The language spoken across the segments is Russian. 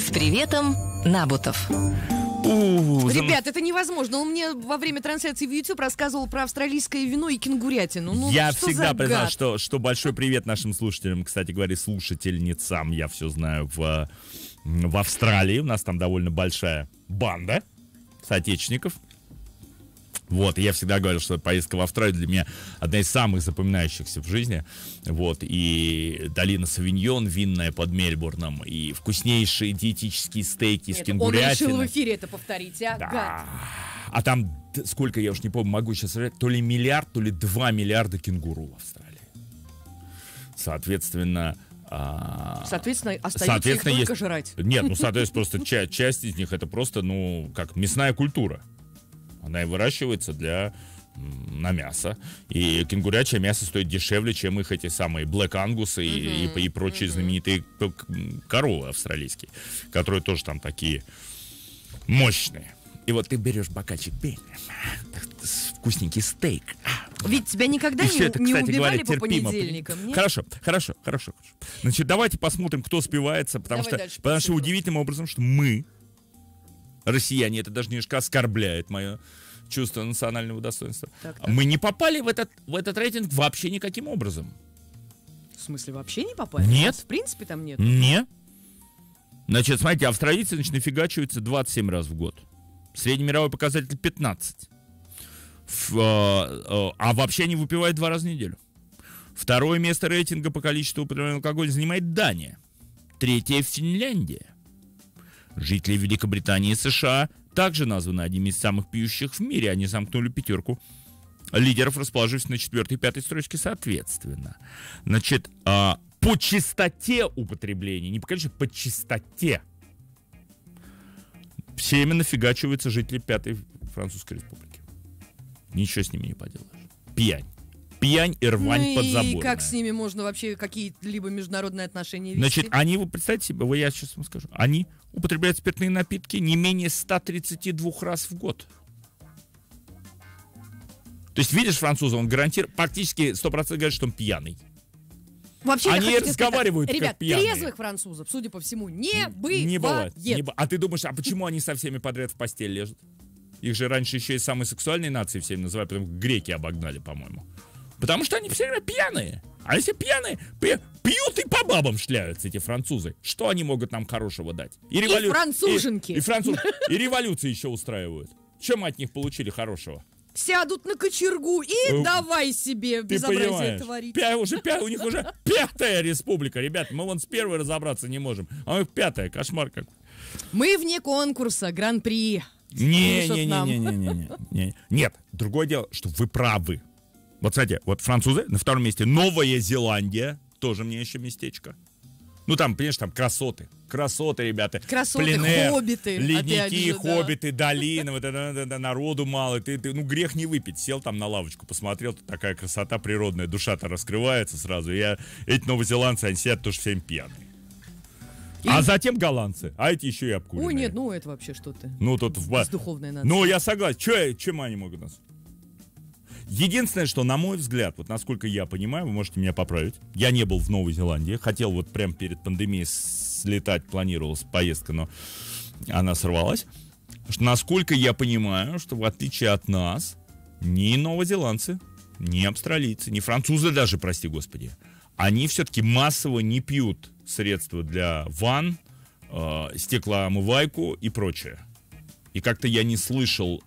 С приветом, Набутов. Ребят, это невозможно. Он мне во время трансляции в YouTube рассказывал про австралийское вино и кенгурятину. Ну, я что всегда за признал, гад? что большой привет нашим слушателям, кстати говоря, слушательницам. Я все знаю в Австралии. У нас там довольно большая банда соотечественников. Вот, и я всегда говорил, что поездка в Австралию для меня одна из самых запоминающихся в жизни. Вот, и долина Савиньон, винная под Мельбурном, и вкуснейшие диетические стейки с кенгурятиной. Он решил в эфире это повторить, а? Да. Гад. А там, сколько, я уж не помню, могу сейчас сказать, то ли миллиард, то ли 2 миллиарда кенгуру в Австралии. Соответственно, остается их только жрать. Нет, ну, соответственно, просто часть из них это просто, ну, как мясная культура. Она и выращивается на мясо. И кенгурячье мясо стоит дешевле, чем их эти самые Black Angus и прочие знаменитые коровы австралийские, которые тоже там такие мощные. И вот ты берешь бокальчик пива, вкусненький стейк. Ведь тебя никогда не убивали по понедельникам, нет? Хорошо. Значит, давайте посмотрим, кто спивается, потому что удивительным образом, что мы, россияне, это даже немножко оскорбляет мое чувство национального достоинства. Так. Мы не попали в этот рейтинг вообще никаким образом. В смысле, вообще не попали? Нет. В принципе, там нет? Нет. Значит, смотрите, австралийцы нафигачиваются 27 раз в год. Среднемировой показатель 15. А вообще они выпивают 2 раза в неделю. Второе место рейтинга по количеству употребленного алкоголя занимает Дания. Третье — Финляндия. Жители Великобритании и США также названы одними из самых пьющих в мире. Они замкнули 5 лидеров, расположившись на 4-й и 5-й строчке соответственно. Значит, по частоте употребления, не по количеству, по частоте, все именно фигачиваются жители 5-й Французской Республики. Ничего с ними не поделаешь. Пьянь и рвань подзаборная. И как с ними можно вообще какие-либо международные отношения вести? Значит, они, вы представьте себе, я сейчас вам скажу, они употребляют спиртные напитки не менее 132 раз в год. То есть, видишь француза, он гарантирует, практически 100% говорит, что он пьяный. Вообще, они разговаривают ребят, как пьяные. Трезвых французов, судя по всему, не бывает. бывает. А ты думаешь, а почему они со всеми подряд в постель лежат? Их же раньше еще и самой сексуальной нацией всеми называют, потому что греки обогнали, по-моему. Потому что они все время пьяные. А если пьяные, пьют и по бабам шляются эти французы. Что они могут нам хорошего дать? И француженки. И революции еще устраивают. Чем мы от них получили хорошего? Сядут на кочергу и давай себе безобразие творить. У них уже 5-я республика, ребята. Мы вон с 1-й разобраться не можем. А у них 5-я, кошмар какой. Мы вне конкурса, гран-при. Не. Нет, другое дело, что вы правы. Вот, кстати, вот французы на 2-м месте. Новая Зеландия, тоже мне еще местечко. Ну, там, понимаешь, там красоты, ребята. Красоты, хоббиты. Ледники, хоббиты, долины, вот это народу мало. Ну, грех не выпить. Сел там на лавочку, посмотрел, тут такая красота природная, душа-то раскрывается сразу. Эти новозеландцы, они сидят тоже всем пьяные. А затем голландцы, а эти еще и обкуренные. Ой, нет, это вообще что-то. Тут бездуховная нация. Ну, я согласен. Чем они могут нас? Единственное, что, на мой взгляд, вот насколько я понимаю, вы можете меня поправить, я не был в Новой Зеландии, хотел вот прямо перед пандемией слетать, планировалась поездка, но она сорвалась. Что, насколько я понимаю, что в отличие от нас, ни новозеландцы, ни австралийцы, ни французы даже, прости господи, они все-таки массово не пьют средства для ванн, стеклоомывайку и прочее. И как-то я не слышал...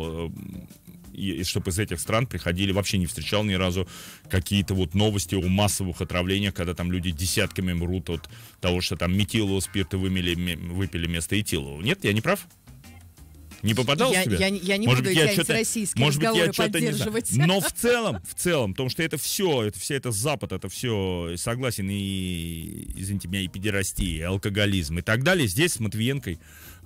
чтобы из этих стран приходили, вообще не встречал ни разу какие-то вот новости о массовых отравлениях, когда там люди десятками мрут от того, что там метилового спирта выпили вместо этилового. Нет, я не прав? Не попадал тебе? Я не буду эти антироссийские разговоры поддерживать. Но в целом, потому что вся эта Запад, это все, согласен, и, извините меня, и педерастия, и алкоголизм и так далее. Здесь с Матвиенкой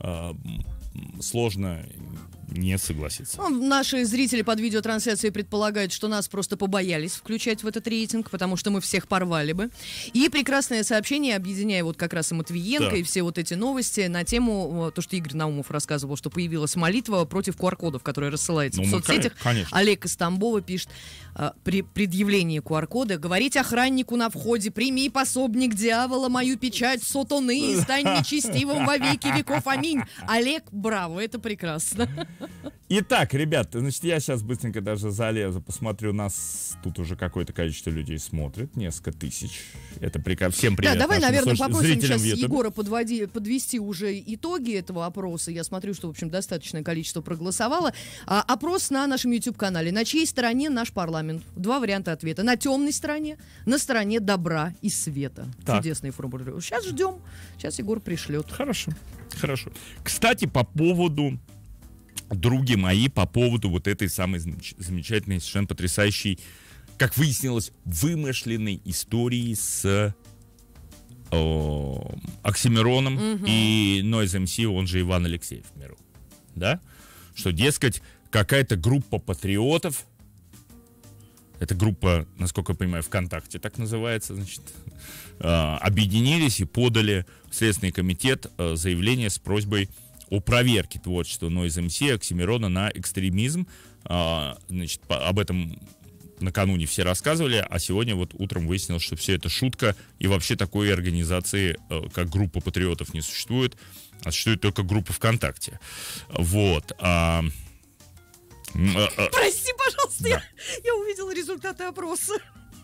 сложно не согласиться. Наши зрители под видеотрансляцией предполагают, что нас просто побоялись включать в этот рейтинг, потому что мы всех порвали бы. И прекрасное сообщение, объединяя вот как раз и Матвиенко, и все вот эти новости на тему, то, что Игорь Наумов рассказывал, что появилась появилась молитва против QR-кодов, которая рассылается в соцсетях. Конечно. Олег из Тамбова пишет: при предъявлении QR-кода говорить охраннику на входе: прими, пособник дьявола, мою печать сатаны и стань нечестивым во веки веков. Аминь. Олег, браво, это прекрасно. Итак, ребят, значит, я сейчас быстренько даже залезу, посмотрю, нас тут уже какое-то количество людей смотрит, несколько тысяч. Это прекрасно. Всем привет. Да, давай, наверное, попросим сейчас в YouTube. Егора подвести уже итоги этого опроса. Я смотрю, что, в общем, достаточное количество проголосовало. Опрос на нашем YouTube-канале. На чьей стороне наш парламент? Два варианта ответа. На темной стороне, на стороне добра и света. Так. Чудесные формулировки. Сейчас ждем. Сейчас Егор пришлет. Хорошо. Кстати, по поводу, други мои, по поводу вот этой самой замечательной, совершенно потрясающей, как выяснилось, вымышленной истории с Оксимироном и Noise MC, он же Иван Алексеев в миру. Да? Что, дескать, какая-то группа патриотов, эта группа, насколько я понимаю, ВКонтакте так называется, значит, объединились и подали в Следственный комитет заявление с просьбой о проверке творчества Noise MC, Оксимирона на экстремизм. Значит, об этом накануне все рассказывали, а сегодня вот утром выяснилось, что все это шутка, и вообще такой организации, как группа патриотов, не существует, а существует только группа ВКонтакте. Вот. Прости, пожалуйста, Да. я увидела результаты опроса.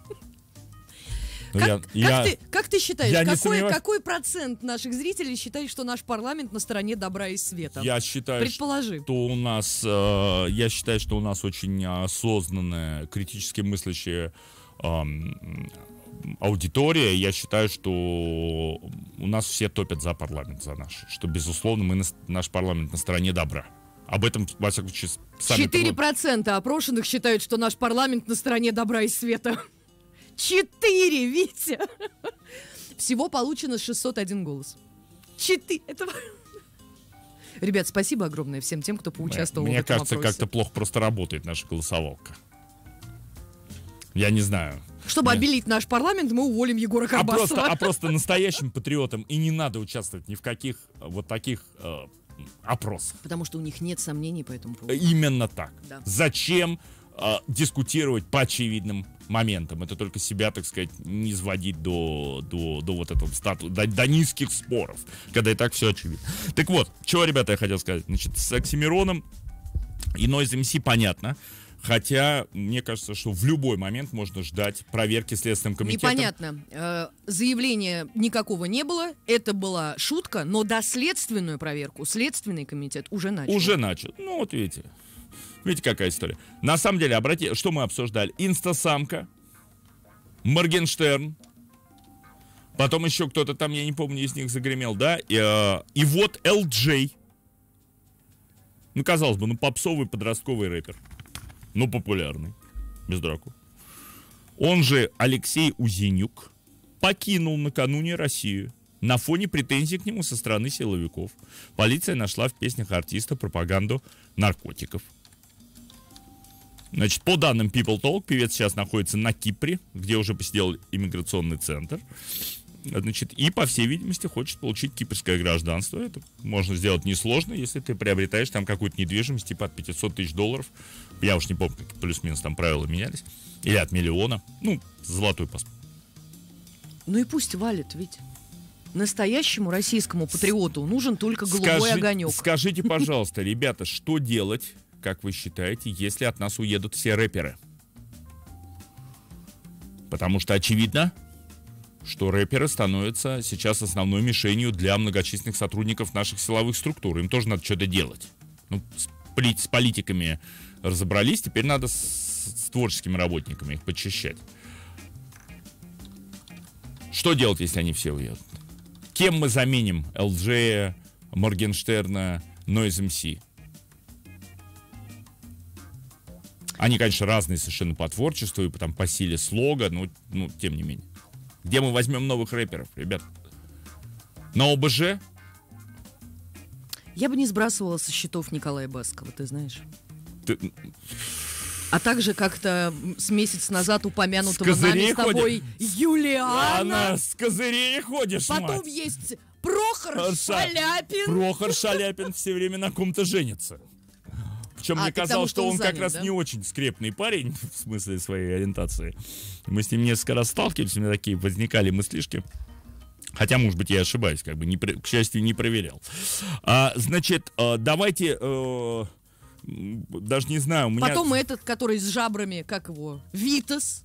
Ну, Как ты считаешь, я не сомневаюсь. какой процент наших зрителей считает, что наш парламент на стороне добра и света? Я считаю, Предположи. что у нас, я считаю, что у нас очень осознанная, критически мыслящая аудитория. Я считаю, что у нас все топят за парламент, за наш. Что, безусловно, наш парламент на стороне добра. Об этом, во всяком случае, сами... 4% опрошенных считают, что наш парламент на стороне добра и света. 4, Витя! Всего получено 601 голос. 4. Это... Ребят, спасибо огромное всем тем, кто поучаствовал в Мне этом кажется, опросе. как-то плохо просто работает наша голосовалка. Я не знаю. Чтобы обелить наш парламент, мы уволим Егора Карбасова. А просто настоящим патриотам и не надо участвовать ни в каких вот таких опросах. Потому что у них нет сомнений по этому поводу. Именно так. Да. Зачем дискутировать по очевидным моментам? Это только себя, так сказать, не сводить до вот этого статуса, до низких споров, когда и так все очевидно. Так вот, чего, ребята, я хотел сказать. Значит, с Оксимироном и Noise MC понятно. Хотя, мне кажется, что в любой момент можно ждать проверки Следственным комитетом. Непонятно. Заявления никакого не было. Это была шутка, но доследственную проверку Следственный комитет уже начал. Уже начал. Ну, вот видите. Видите, какая история. На самом деле, что мы обсуждали? Инстасамка, Моргенштерн, потом еще кто-то там, я не помню, из них загремел, да? И вот LJ. Ну, казалось бы, попсовый подростковый рэпер. Ну, популярный. Без драку. Он же Алексей Узенюк покинул накануне Россию. На фоне претензий к нему со стороны силовиков. Полиция нашла в песнях артиста пропаганду наркотиков. Значит, по данным People Talk, певец сейчас находится на Кипре, где уже посетил иммиграционный центр. Значит, и, по всей видимости, хочет получить кипрское гражданство. Это можно сделать несложно, если ты приобретаешь там какую-то недвижимость, типа от $500 тысяч. Я уж не помню, как плюс-минус там правила менялись. Или от миллиона. Ну, золотой паспорт. Ну и пусть валит, ведь. Настоящему российскому патриоту нужен только голубой огонек. Скажите, пожалуйста, ребята, что делать, как вы считаете, если от нас уедут все рэперы? Потому что очевидно, что рэперы становятся сейчас основной мишенью для многочисленных сотрудников наших силовых структур. Им тоже надо что-то делать. Ну, с политиками разобрались, теперь надо с творческими работниками их подчищать. Что делать, если они все уедут? Кем мы заменим LJ, Моргенштерна, Noise MC? Они, конечно, разные совершенно по творчеству и по силе слога, но тем не менее. Где мы возьмем новых рэперов, ребят? На ОБЖ? Я бы не сбрасывала со счетов Николая Баскова, ты знаешь. А также как-то с месяц назад упомянутого нами с тобой ходишь? Юлиана. Она с козырей ходишь, Потом мать. есть Прохор Шаляпин. Прохор Шаляпин все время на ком-то женится. Причем мне ты к тому, казалось, что что он он как занят, раз да? не очень скрепный парень в смысле своей ориентации. Мы с ним несколько раз сталкивались, у меня такие возникали мыслишки. Хотя, может быть, я ошибаюсь, как бы, к счастью, не проверял. Значит, давайте, даже не знаю, у меня... Потом этот, который с жабрами, как его, Витас.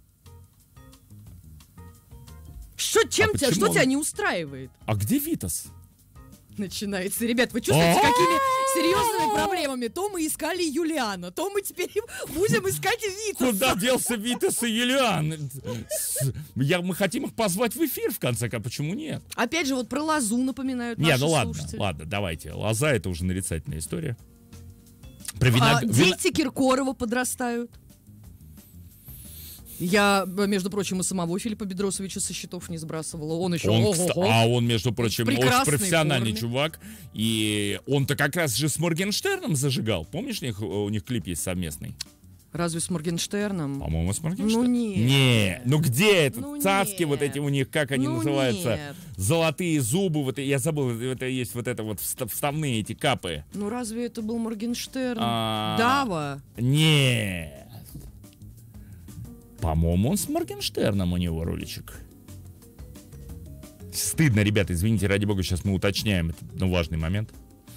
Что почему он- тебя не устраивает? А где Витас? Начинается. Ребят, вы чувствуете, какими серьезными проблемами? То мы искали Юлиана, то мы теперь будем искать Витаса. Куда делся Витас и Юлиан? Мы хотим их позвать в эфир, в конце концов. Почему нет? Опять же, вот про Лозу напоминают Не, наши ну ладно, слушатели. ладно, давайте. Лоза — это уже нарицательная история. Дети Киркорова подрастают. Я, между прочим, и самого Филиппа Бедросовича со счетов не сбрасывала. Он еще он, между прочим, В очень прекрасной профессиональный форме. чувак. И он-то как раз же с Моргенштерном зажигал. Помнишь, у них клип есть совместный? Разве с Моргенштерном? По-моему, с Моргенштерном. Ну нет. Не, ну где это? Ну Цацки нет. вот эти у них, как они Ну называются? нет. Золотые зубы. Вот, я забыл, это есть вот это вот вставные эти капы. Ну разве это был Моргенштерн? А, Дава? Нет. По-моему, он с Моргенштерном у него роличек. Стыдно, ребята, извините, ради бога, сейчас мы уточняем этот важный момент.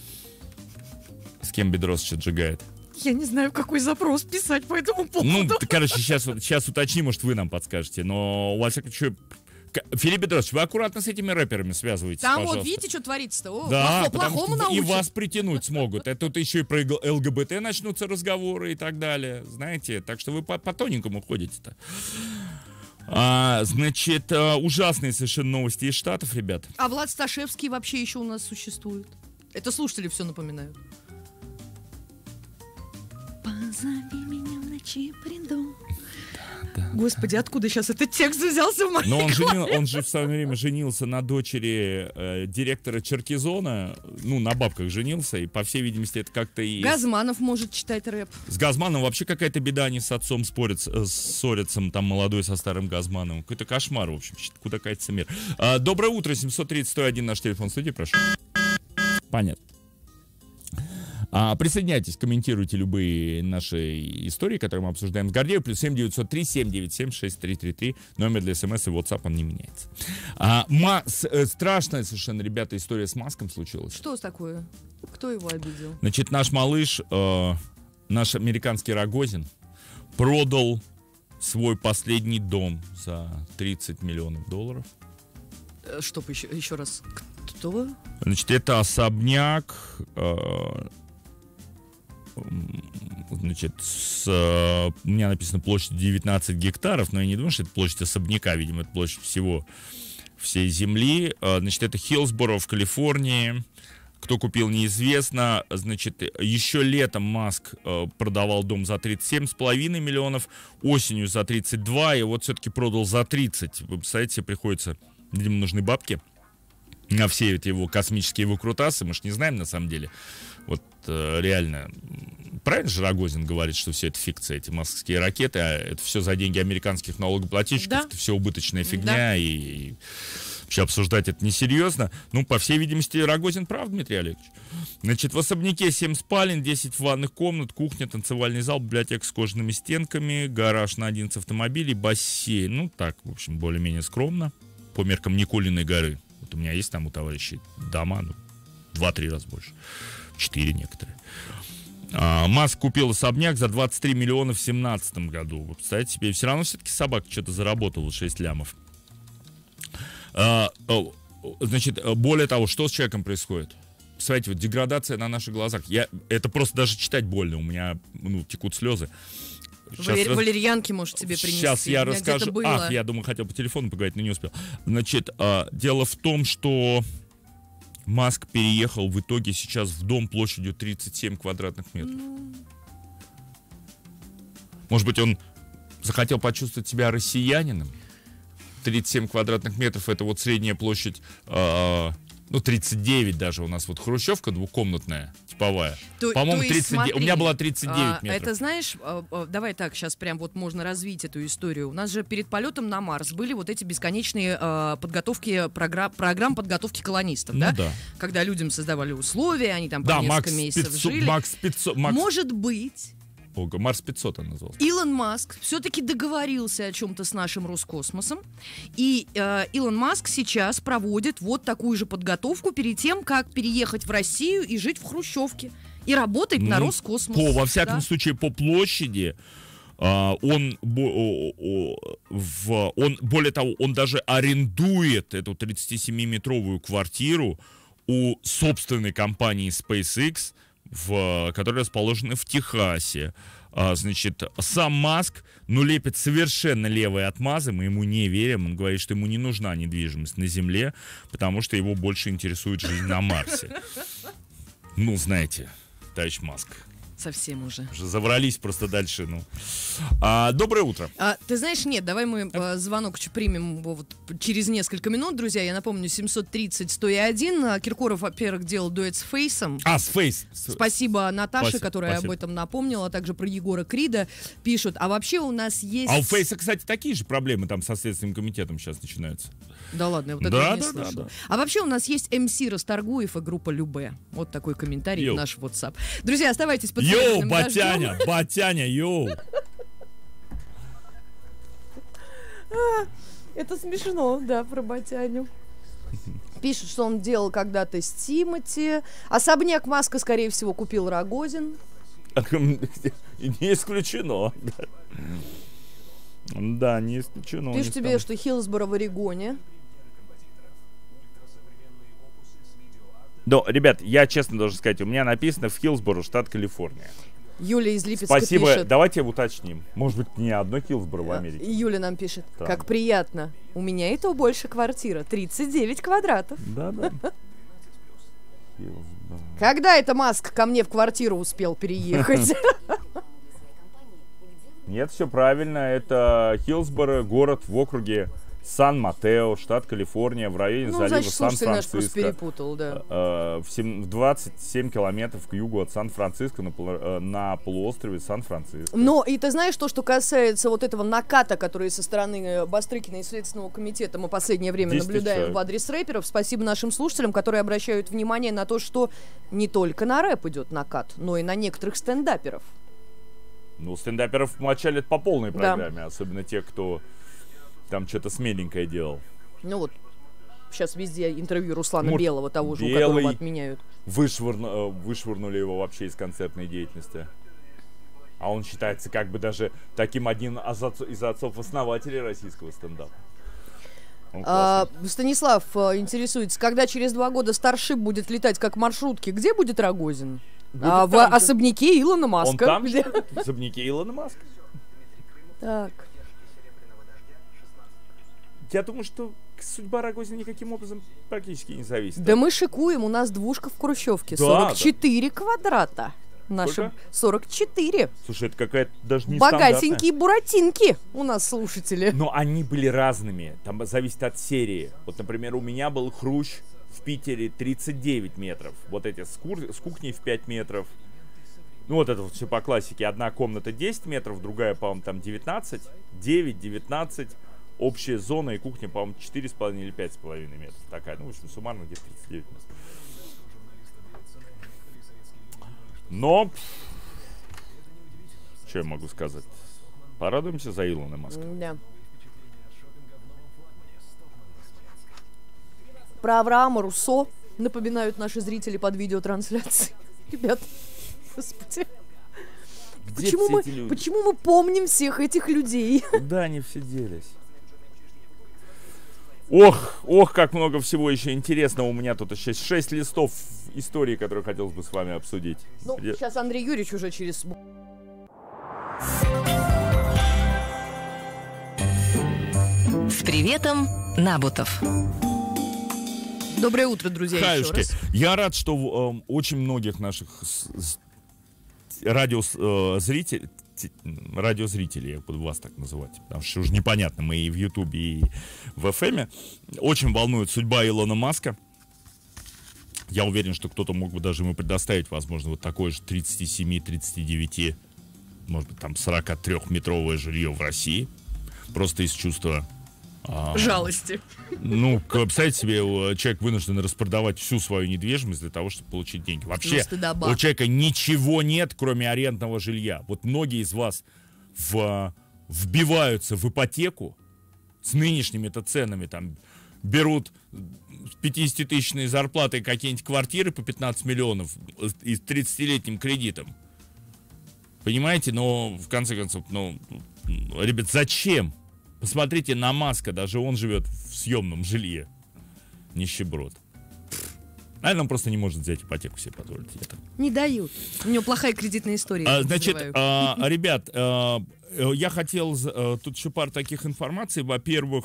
С кем Бедросович отжигает? Я не знаю, какой запрос писать по этому поводу. Ну, короче, сейчас уточним, может, вы нам подскажете. Но, во всяком случае, Филипп Бедросович, вы аккуратно с этими рэперами связываетесь, Там пожалуйста. вот видите, что творится-то? О, Да, потому плохому что и научат. вас притянуть смогут. Это тут еще и про ЛГБТ начнутся разговоры и так далее. Знаете, так что вы по тоненькому ходите-то. Значит, ужасные совершенно новости из Штатов, ребят. А Влад Сташевский вообще еще у нас существует. Это слушатели все напоминают. Позови меня в ночи, приду. Господи, откуда сейчас этот текст взялся в моей Но голове? он же в свое время женился на дочери директора Черкизона. Ну, на бабках женился. И, по всей видимости, это как-то и... Газманов может читать рэп. С Газманом вообще какая-то беда. Они с отцом ссорятся. Там молодой со старым Газмановым. Какой-то кошмар, в общем. Куда катится мир. Доброе утро. 730-101 наш телефон студии. Прошу. Понятно. Присоединяйтесь, комментируйте любые наши истории, которые мы обсуждаем с Гордеевым. Плюс 7-903-797-6333. Номер для смс и WhatsApp, он не меняется. Страшная совершенно, ребята, история с Маском случилась. Что такое? Кто его обидел? Значит, наш малыш, наш американский Рогозин, продал свой последний дом за $30 миллионов. Чтоб еще раз. Кто? Значит, это особняк, значит, у меня написано площадь 19 гектаров, но я не думаю, что это площадь особняка, видимо, это площадь всей земли. Значит, это Хиллсборо в Калифорнии. Кто купил, неизвестно. Значит, еще летом Маск продавал дом за 37,5 миллионов, осенью за 32, и вот все-таки продал за 30. Вы представляете, себе приходится, видимо, нужны бабки на все эти его космические выкрутасы. Мы же не знаем, на самом деле. Вот реально, правильно же Рогозин говорит, что все это фикция, эти маскские ракеты, а это все за деньги американских налогоплательщиков, Да. это все убыточная фигня, Да. и вообще обсуждать это несерьезно. Ну, по всей видимости, Рогозин прав, Дмитрий Олегович. Значит, в особняке 7 спален, 10 ванных комнат, кухня, танцевальный зал, библиотека с кожаными стенками, гараж на 11 автомобилей, бассейн. Ну, так, в общем, более-менее скромно, по меркам Никулиной горы. Вот у меня есть там у товарищей дома, 2-3 раза больше. 4 некоторые. Маск купил особняк за 23 миллиона в 2017 году. Вы представляете себе, все равно все-таки собака что-то заработала 6 лямов. Значит, более того, что с человеком происходит? Представляете, вот деградация на наших глазах. Это просто даже читать больно. У меня текут слезы. Валерьянки может себе принести. Сейчас я У меня расскажу. где-то было. Я думал, хотел по телефону поговорить, но не успел. Значит, дело в том, что Маск переехал в итоге сейчас в дом площадью 37 квадратных метров. Может быть, он захотел почувствовать себя россиянином? 37 квадратных метров — это вот средняя площадь Ну, 39 даже у нас вот хрущевка двухкомнатная, типовая. По-моему, то есть, 39. У меня смотри, была 39 метров. Это, знаешь, давай так, сейчас прям вот можно развить эту историю. У нас же перед полетом на Марс были вот эти бесконечные подготовки, программ подготовки колонистов, Ну, да? да. Когда людям создавали условия, они там по Да, несколько Макс месяцев 500, жили. Макс 500, Макс... Может быть, Ого, Марс 500 он назвал. Илон Маск все-таки договорился о чем-то с нашим Роскосмосом, и Илон Маск сейчас проводит вот такую же подготовку перед тем, как переехать в Россию и жить в хрущевке и работать на Роскосмос. Во всяком да? случае, по площади он, более того, он даже арендует эту 37-метровую квартиру у собственной компании SpaceX, которые расположены в Техасе. Значит, сам Маск, лепит совершенно левые отмазы, мы ему не верим, он говорит, что ему не нужна недвижимость на Земле, потому что его больше интересует жизнь на Марсе. Ну, знаете, товарищ Маск. Совсем уже. Заврались просто дальше, Доброе утро. Ты знаешь, нет, давай мы звонок примем вот через несколько минут, друзья. Я напомню, 730-101. Киркоров, во-первых, делал дуэт с Фейсом. С Фейс. Спасибо Наташе, которая об этом напомнила. А также про Егора Крида пишут. А вообще у нас есть... А у Фейса, кстати, такие же проблемы там со Следственным комитетом сейчас начинаются. Да ладно, я вот этого не слышала. Да. А вообще у нас есть МС Расторгуев и группа Любе. Вот такой комментарий в наш WhatsApp. Друзья, оставайтесь под Йоу, Батяня, йоу. Это смешно, да, про Батяню. Пишет, что он делал когда-то с Тимати. Особняк Маска, скорее всего, купил Рогозин. Не исключено. Да, не исключено. Пишет тебе, что Хиллсборо в Орегоне. Но, ребят, я честно должен сказать, у меня написано в Хиллсборо, штат Калифорния. Юля из Липецка Спасибо. пишет. Давайте уточним. Может быть, не одно Хиллсборо в Америке. Юля нам пишет. Так. Как приятно. У меня и то больше квартира. 39 квадратов. Да. Когда это Маск ко мне в квартиру успел переехать? Нет, все правильно. Это Хиллсборо, город в округе Сан-Матео, штат Калифорния, в районе залива Сан-Франциско. Перепутал, да. В 27 километров к югу от Сан-Франциско на полуострове Сан-Франциско. Но и ты знаешь, то, что касается вот этого наката, который со стороны Бастрыкина и Следственного комитета мы последнее время наблюдаем в адрес рэперов, спасибо нашим слушателям, которые обращают внимание на то, что не только на рэп идет накат, но и на некоторых стендаперов. Ну, стендаперов мочалят по полной программе, особенно те, кто там что-то смеленькое делал. Ну вот, сейчас везде интервью Руслана Белого, того же, у Белый которого отменяют. Вышвырнули его вообще из концертной деятельности. А он считается как бы даже таким одним из отцов-основателей российского стендапа. Станислав интересуется, когда через 2 года Старшип будет летать как маршрутки, где будет Рогозин? В особняке Илона Маска. Он там же? В особняке Илона Маска. Так. Я думаю, что судьба Рогозина никаким образом практически не зависит. Да мы шикуем, у нас двушка в Хрущевке. Да, 44 квадрата. Нашим 44. Слушай, это какая-то даже не стандартная. Богатенькие буратинки у нас слушатели. Но они были разными. Там зависит от серии. Вот, например, у меня был Хрущ в Питере 39 метров. Вот эти с кухней в 5 метров. Ну, вот это вот все по классике. Одна комната 10 метров, другая, по-моему, там 19. 9, 19. Общая зона и кухня, по-моему, 4,5 или 5,5 метров. Такая, ну, в общем, суммарно где-то 39 метров. Но, что я могу сказать? Порадуемся за Илона Маска. Да. Про Авраама Руссо напоминают наши зрители под видеотрансляцией. Ребят, господи. Почему мы помним всех этих людей? Куда они все делись? Ох, как много всего еще интересного. У меня тут еще 6 листов истории, которые хотелось бы с вами обсудить. Ну, сейчас Андрей Юрьевич уже через... С приветом, Набутов. Доброе утро, друзья, Хаюшки. еще раз. Я рад, что очень многих наших радиозрителей, я буду вас так называть, потому что уже непонятно, мы и в Ютубе, и в ФМе, очень волнует судьба Илона Маска. Я уверен, что кто-то мог бы даже ему предоставить, возможно, вот такое же 37-39, может быть, там 43-метровое жилье в России. Просто из чувства... Жалости. Ну, представьте себе, человек вынужден распродавать всю свою недвижимость для того, чтобы получить деньги. Вообще, у человека ничего нет, кроме арендного жилья. Вот многие из вас вбиваются в ипотеку с нынешними-то ценами, там, берут 50-тысячные зарплаты какие-нибудь квартиры по 15 миллионов и с 30-летним кредитом. Понимаете? Но, в конце концов, ребят, зачем? Посмотрите на Маска, даже он живет в съемном жилье. Нищеброд. Наверное, он просто не может взять ипотеку себе позволить. Не дают. У него плохая кредитная история. Значит, ребят, я хотел... Тут еще пару таких информаций. Во-первых,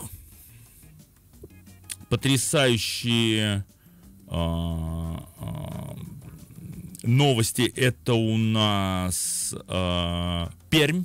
потрясающие новости. Это у нас Пермь.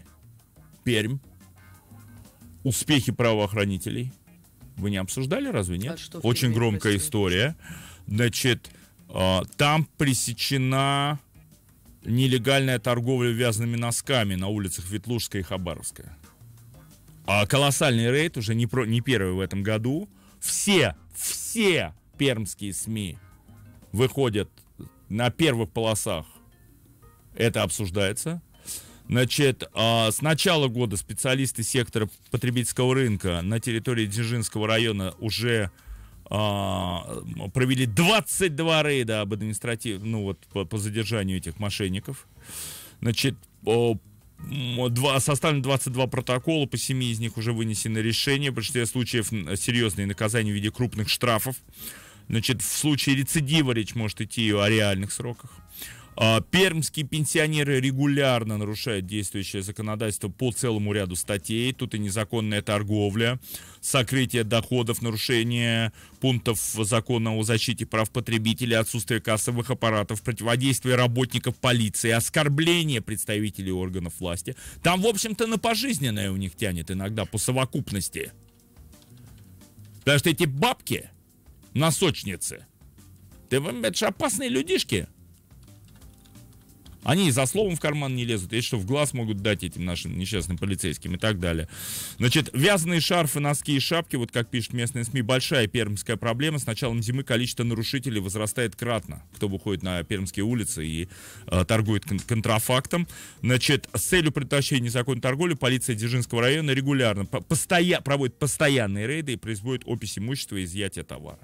Успехи правоохранителей. Вы не обсуждали, разве нет? Очень громкая история. Значит, там пресечена нелегальная торговля вязаными носками на улицах Ветлужская и Хабаровская. Колоссальный рейд, уже не первый в этом году. Все пермские СМИ выходят на первых полосах. Это обсуждается. Значит, с начала года специалисты сектора потребительского рынка на территории Дзержинского района уже провели 22 рейда об по задержанию этих мошенников. Значит, составлено 22 протокола, по 7 из них уже вынесено решение. В большинстве случаев серьезные наказания в виде крупных штрафов. Значит, в случае рецидива речь может идти о реальных сроках. Пермские пенсионеры регулярно нарушают действующее законодательство по целому ряду статей. Тут и незаконная торговля, сокрытие доходов, нарушение пунктов закона о защите прав потребителей, отсутствие кассовых аппаратов, противодействие работников полиции, оскорбление представителей органов власти. Там, в общем-то, на пожизненное у них тянет иногда по совокупности. Потому что эти бабки, носочницы, это же опасные людишки. Они и за словом в карман не лезут, есть что в глаз могут дать этим нашим несчастным полицейским и так далее. Значит, вязаные шарфы, носки и шапки, вот как пишут местные СМИ, большая пермская проблема. С началом зимы количество нарушителей возрастает кратно, кто выходит на пермские улицы и торгует контрафактом. Значит, с целью предотвращения незаконной торговли полиция Дзержинского района регулярно проводит постоянные рейды и производит опись имущества и изъятие товара.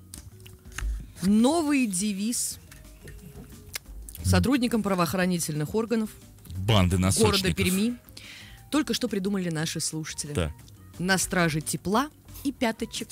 Новый девиз сотрудникам правоохранительных органов банды носочников города Перми только что придумали наши слушатели. Да. На страже тепла и пяточек.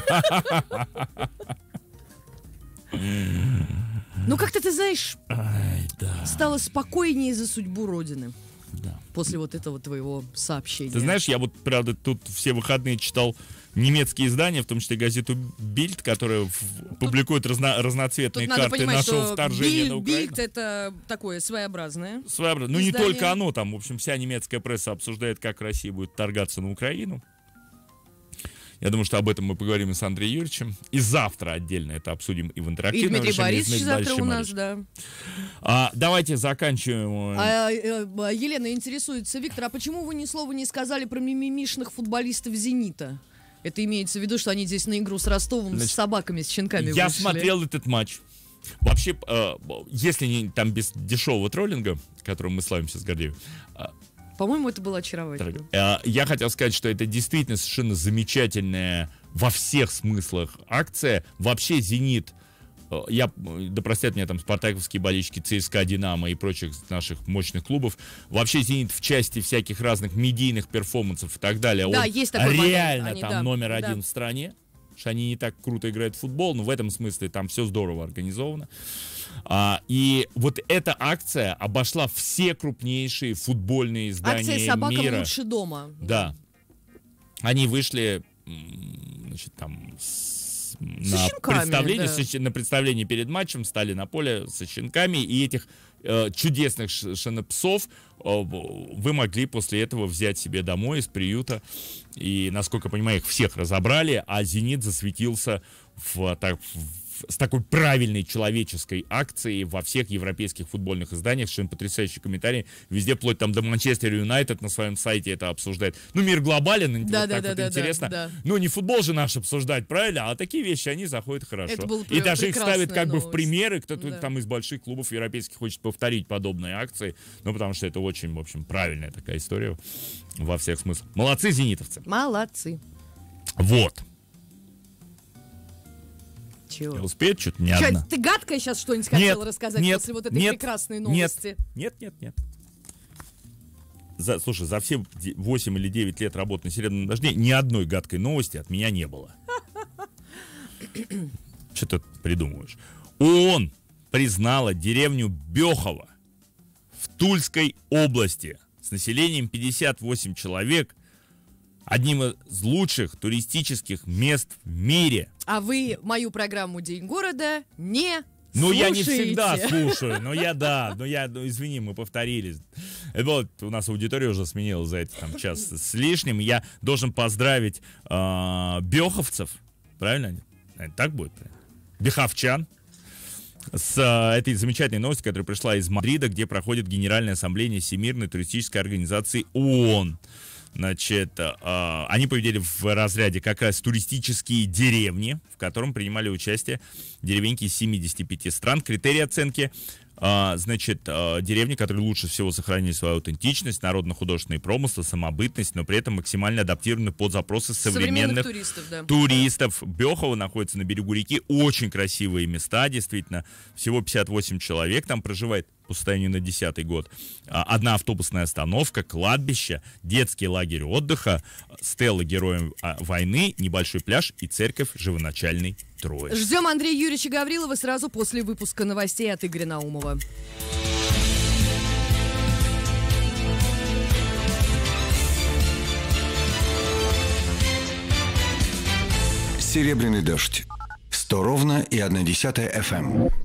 Ну, как-то, ты знаешь, стало спокойнее за судьбу Родины. После вот этого твоего сообщения. Ты знаешь, я вот, правда, тут все выходные читал немецкие издания, в том числе газету Bild, которая публикует разноцветные карты нашего вторжения на Украину. Bild — это такое своеобразное. Ну, не только оно, там, в общем, вся немецкая пресса обсуждает, как Россия будет вторгаться на Украину. Я думаю, что об этом мы поговорим и с Андреем Юрьевичем. И завтра отдельно это обсудим и в интерактивном режиме. И Дмитрий Борисович завтра у нас, давайте заканчиваем. Елена интересуется. Виктор, а почему вы ни слова не сказали про мимимишных футболистов «Зенита»? Это имеется в виду, что они здесь на игру с Ростовом с собаками, с щенками вышли. Я смотрел этот матч. Вообще, если не там без дешевого троллинга, которым мы славимся с Гордеевым, по-моему, это было очаровательно. Я хотел сказать, что это действительно совершенно замечательная во всех смыслах акция. Вообще «Зенит», да простят меня там спартаковские болельщики ЦСКА, «Динамо» и прочих наших мощных клубов, вообще «Зенит» в части всяких разных медийных перформансов и так далее, да, он есть такой реально там номер один в стране. Что они не так круто играют в футбол, но в этом смысле там все здорово организовано. И вот эта акция обошла все крупнейшие футбольные издания мира. Акция «Собака лучше дома». Да. Они вышли, значит, там на представлении перед матчем, стали на поле со щенками, и этих чудесных совершенно псов вы могли после этого взять себе домой из приюта. И, насколько я понимаю, их всех разобрали, а «Зенит» засветился в с такой правильной человеческой акцией во всех европейских футбольных изданиях. Совершенно потрясающий комментарий. Везде, вплоть там до Манчестер Юнайтед на своем сайте это обсуждает. Ну, мир глобален, интересно. Ну, не футбол же наш обсуждать, правильно? А такие вещи, они заходят хорошо. И даже их ставят как бы в примеры. Кто-то там из больших клубов европейских хочет повторить подобные акции. Ну, потому что это очень, в общем, правильная такая история во всех смыслах. Молодцы, зенитовцы. Молодцы. Вот. Чего? Успеет что-то не одна. Ты гадкое сейчас что-нибудь хотела рассказать после вот этой прекрасной новости? Нет. Слушай, за все 8 или 9 лет работы на «Серебряном дожде» ни одной гадкой новости от меня не было. Что ты придумываешь? ООН признала деревню Бехово в Тульской области с населением 58 человек одним из лучших туристических мест в мире. А вы мою программу «День города» не Ну, слушаете. Я не всегда слушаю, извини, мы повторились. Вот, у нас аудитория уже сменилась за эти час с лишним. Я должен поздравить беховцев, правильно? Так будет? Беховчан. С этой замечательной новостью, которая пришла из Мадрида, где проходит Генеральная ассамблея Всемирной туристической организации ООН. Значит, они победили в разряде как раз туристические деревни, в котором принимали участие деревеньки из 75 стран. Критерии оценки, значит, деревни, которые лучше всего сохранили свою аутентичность, народно-художественный промысел, самобытность, но при этом максимально адаптированы под запросы современных туристов. Бехово находится на берегу реки, очень красивые места, действительно, всего 58 человек там проживает по состоянию на 10-й год. Одна автобусная остановка, кладбище, детский лагерь отдыха, стела героев войны, небольшой пляж и церковь Живоначальной Троицы. Ждем Андрея Юрьевича Гаврилова сразу после выпуска новостей от Игоря Наумова. «Серебряный дождь». 100 ровно и 1/10 FM.